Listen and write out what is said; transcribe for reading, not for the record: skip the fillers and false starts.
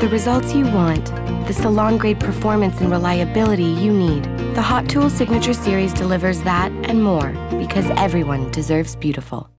the results you want, the salon-grade performance and reliability you need. The Hot Tools Signature Series delivers that and more, because everyone deserves beautiful.